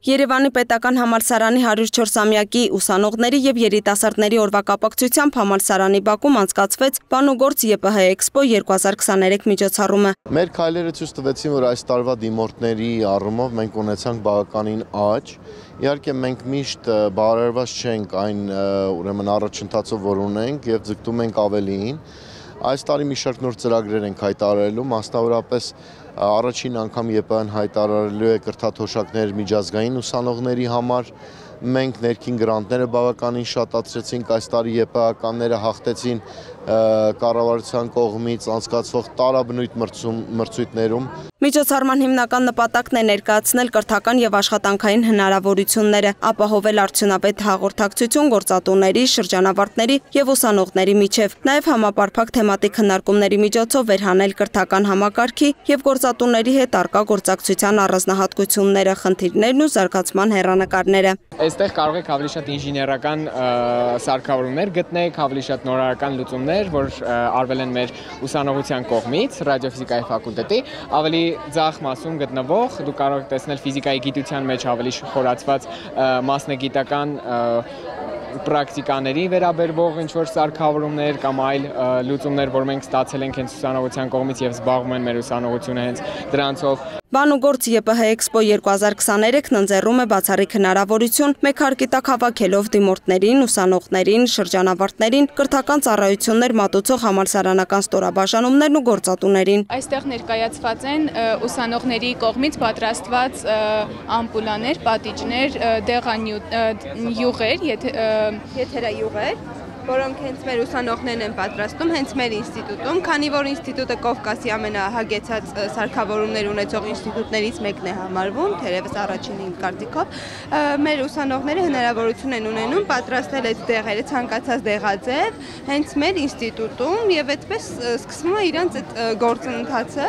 Երևանի պետական համալսարանի 104-ամյակի ուսանողների և երիտասարդների օրվա կապակցությամբ համալսարանի բակում անցկացվեց «Բանուգործ ԵՊՀ Էքսպո 2023» միջոցառումը։ Մեր քայլերը ցույց տվեցին, որ այս տարվա դիմորդների առումով մենք ունեցանք բավականին աճ։ Իհարկե մենք միշտ բարերված չենք այն ուրեմն առաջընթացով, որ ունենք եւ ձգտում ենք ավելիին։ Այս տարի մի շարք նոր ծրագրեր ենք հայտարարելու, մասնավորապես առաջին անգամ ԵՊՀ-ն հայտարարելու է կրթաթոշակներ միջազգային ուսանողների համար։ Մենք ներքին գրանտները բավականին շատացրեցինք, այս տարի ԵՊՀ-ականները հաղթեցին կառավարության կողմից անցկացվող տարաբնույթ մրցույթներում։ Միջոցառման հիմնական նպատակն է ներկայացնել կրթական եւ աշխատանքային հնարավորությունները, ապահովել արդյունավետ հաղորդակցություն գործատուների, շրջանավարտների եւ ուսանողների միջև, նաեւ համապարփակ թեմատիկ քննարկումների միջոցով վերհանել կրթական համակարգի եւ գործատուների հետ առկա գործակցության առանձնահատկությունները, խնդիրներն ու զարգացման հեռանկարները։ Այստեղ կարող եք ավելի շատ ինժեներական սարքավորումներ գտնեք, ավելի շատ նորարարական լուծումներ, որ արվել են մեր ուսանողության կողմից, ռադիոֆիզիկայի ֆակուլտետի, ավելի ձախ մասում գտնվող, դուք կարող եք տեսնել ֆիզիկայի գիտության մեջ ավելի խորացված մասնագիտական պրակտիկաների վերաբերվող ինչ-որ սարքավորումներ կամ այլ լուծումներ, որ մենք ստացել ենք հենց ուսանողության կողմից եւ զբաղվում են մեր ուսանողությունը հենց դրանցով։ Բանուգործ ԵՊՀ Էքսպո 2023-ն ընձեռում է բացառիկ հնարավորություն մեկ հարկի տակ հավաքելով դիմորդներին, ուսանողներին, շրջանավարտներին, կրթական ծառայություններ մատուցող համալսարանական ստորաբաժանումներն ու գործատուներին։ Այստեղ ներկայացված են ուսանողների կողմից պատրաստված ամպուլաներ, պատիճներ, դեղայուղեր, եթերայուղեր, որոնք հենց մեր ուսանողներն են պատրաստում, հենց մեր ինստիտուտում, քանի որ ինստիտուտը Կովկասի ամենահագեցած սարքավորումներ ունեցող ինստիտուտներից մեկն է համարվում, թերևս առաջինին կարծիքով, մեր ուսանողները հնարավորություն են ունենում պատրաստել այդ դեղերը ցանկացած դեղաձև, հենց մեր ինստիտուտում եւ այդպես սկսվում է իրենց այդ գործընթացը։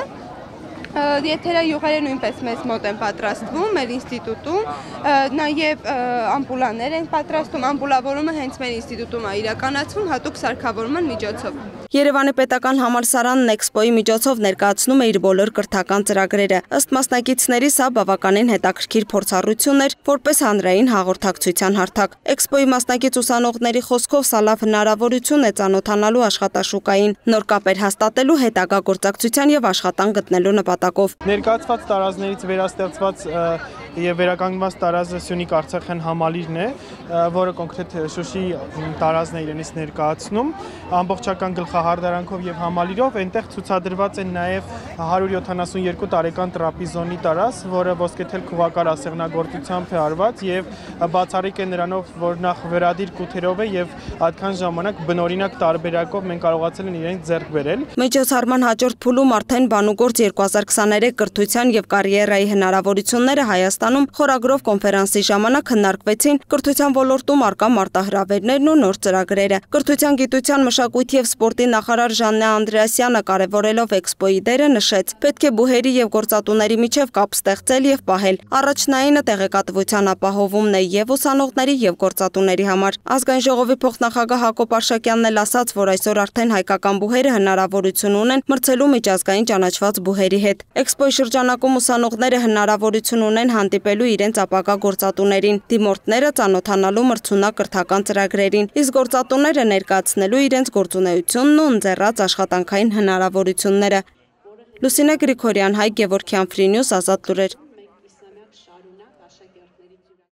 Եթերայուղերը նույնպես մեզ մոտ են պատրաստվում մեր ինստիտուտում, նաև ամպուլաներ են պատրաստում, ամպուլավորումը հենց մեր ինստիտուտում է իրականացվում հատուկ սարքավորման միջոցով։ Երևանի պետական համալսարանն Էքսպոյի միջոցով ներկայացնում է իր բոլոր կրթական ծրագրերը։ Ըստ մասնակիցների սա բավականին հետաքրքիր փորձառություն էր, որպես հանրային հաղորդակցության հարթակ։ Էքսպոյի մասնակից ուսանողների խոսքով սա լավ հնարավորություն է ծանոթանալու աշխատաշուկային, նոր կապեր հաստատելու, հետագա գործակցության եւ աշխատանք գտնելու նպատակով։ Ներկայացված տարազներից վերաստեղծված եւ վերականգնված տարազը Սյունիք Արցախյան համալիրն է, որը կոնկրետ Շուշի տարազն է իրենից ներկայացնում, ամբողջական գլխահարդարանքով եւ համալիրով, այնտեղ ցուցադրված են նաեւ 172 տարեկան տրապիզոնի տարազ, որը ոսկեթել քուղակար ասեղնագործությամբ է արված եւ բացառիկ է նրանով, որ նախ վերադիր կութերով է եւ այդքան ժամանակ բնօրինակ տարբերակով մենք կարողացել են իրենք ձեռք բերել։ Միջոցառման հաջորդ փուլում արդեն Բանուգործ 2023 կրթության եւ կարիերայի հնարավորությունները Հայաստանում խորագրով կոնֆերանսի ժամանակ քննարկվեցին կրթության ոլորտում առկա մարտահրավերներն ու նոր ծրագրերը։ Կրթության, գիտության, մշակույթի եւ սպորտի նախարար Ժաննա Անդրեասյանը կարևորելով Էքսպոյի դերը նշեց. պետք է բուհերի եւ գործատուների միջև կապ ստեղծել եւ պահել։ Առաջնայինը տեղեկատվության ապահովումն է եւ ուսանողների եւ գործատուների համար։ Ազգային ժողովի փոխնախագահ Հակոբ Արշակյանն էլ ասաց, որ այսօր արդեն հայկական բուհերը հնարավորություն ունեն մրցելու միջազգային ճանաչված բուհերի հետ։ Էքսպոյի շրջանակում ուսանողները հնարավորություն ունեն հանդիպելու իրենց ապագա գործատուներին, դիմորդները ծանոթանալու մրցունակ կրթական ծրագրերին, իսկ գործատուները ներկայացնելու իրենց գործունեությունն ու ընձեռած աշխատանքային հնարավորությունները։ Լուսինե Գրիգորյան, Հայ Գևորգյան, Free News, Ազատ լուրեր։